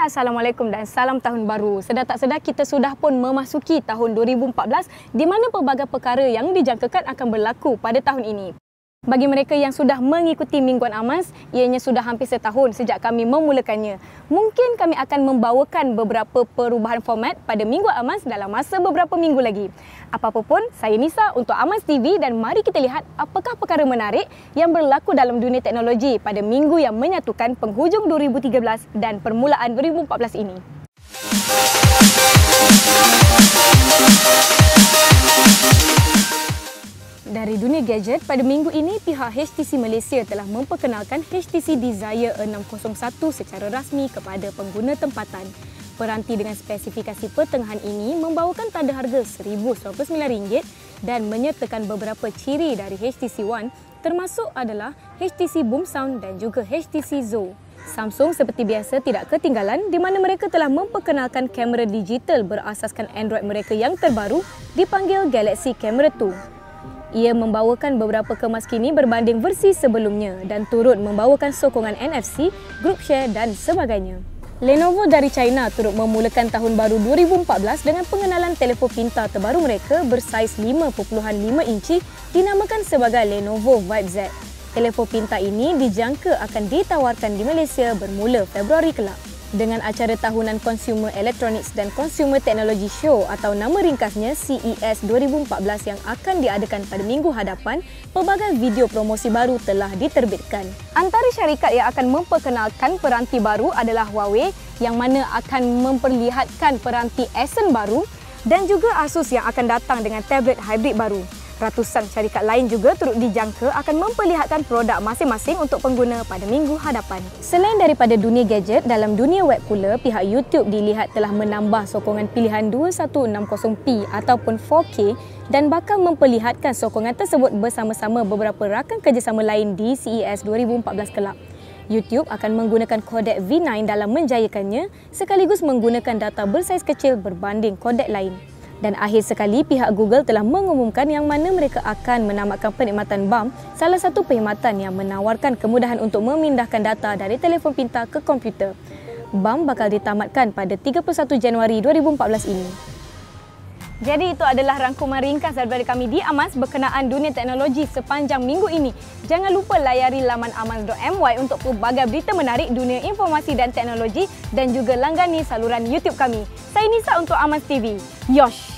Assalamualaikum dan salam tahun baru. Sedar tak sedar kita sudah pun memasuki tahun 2014 di mana pelbagai perkara yang dijangkakan akan berlaku pada tahun ini. Bagi mereka yang sudah mengikuti Mingguan Amas, ianya sudah hampir setahun sejak kami memulakannya. Mungkin kami akan membawakan beberapa perubahan format pada Mingguan Amas dalam masa beberapa minggu lagi. Apa-apa pun, saya Nisa untuk Amas TV dan mari kita lihat apakah perkara menarik yang berlaku dalam dunia teknologi pada minggu yang menyatukan penghujung 2013 dan permulaan 2014 ini. Dari dunia gadget, pada minggu ini pihak HTC Malaysia telah memperkenalkan HTC Desire 601 secara rasmi kepada pengguna tempatan. Peranti dengan spesifikasi pertengahan ini membawakan tanda harga RM1,199 dan menyertakan beberapa ciri dari HTC One termasuk adalah HTC Boom Sound dan juga HTC Zo. Samsung seperti biasa tidak ketinggalan di mana mereka telah memperkenalkan kamera digital berasaskan Android mereka yang terbaru dipanggil Galaxy Camera 2. Ia membawakan beberapa kemas kini berbanding versi sebelumnya dan turut membawakan sokongan NFC, group share dan sebagainya. Lenovo dari China turut memulakan tahun baru 2014 dengan pengenalan telefon pintar terbaru mereka bersaiz 5.5 inci dinamakan sebagai Lenovo Vibe Z. Telefon pintar ini dijangka akan ditawarkan di Malaysia bermula Februari kelak. Dengan acara tahunan Consumer Electronics dan Consumer Technology Show atau nama ringkasnya CES 2014 yang akan diadakan pada minggu hadapan, pelbagai video promosi baru telah diterbitkan. Antara syarikat yang akan memperkenalkan peranti baru adalah Huawei yang mana akan memperlihatkan peranti Accent baru dan juga Asus yang akan datang dengan tablet hybrid baru. Ratusan syarikat lain juga turut dijangka akan memperlihatkan produk masing-masing untuk pengguna pada minggu hadapan. Selain daripada dunia gadget, dalam dunia web pula, pihak YouTube dilihat telah menambah sokongan pilihan 2160p ataupun 4K dan bakal memperlihatkan sokongan tersebut bersama-sama beberapa rakan kerjasama lain di CES 2014 kelak. YouTube akan menggunakan kodek V9 dalam menjayakannya sekaligus menggunakan data bersaiz kecil berbanding kodek lain. Dan akhir sekali, pihak Google telah mengumumkan yang mana mereka akan menamatkan perkhidmatan BAM, salah satu perkhidmatan yang menawarkan kemudahan untuk memindahkan data dari telefon pintar ke komputer. BAM bakal ditamatkan pada 31 Januari 2014 ini. Jadi itu adalah rangkuman ringkas daripada kami di Amas berkenaan dunia teknologi sepanjang minggu ini. Jangan lupa layari laman amas.my untuk pelbagai berita menarik dunia informasi dan teknologi dan juga langgani saluran YouTube kami. Saya Nisa untuk Amas TV. Yosh!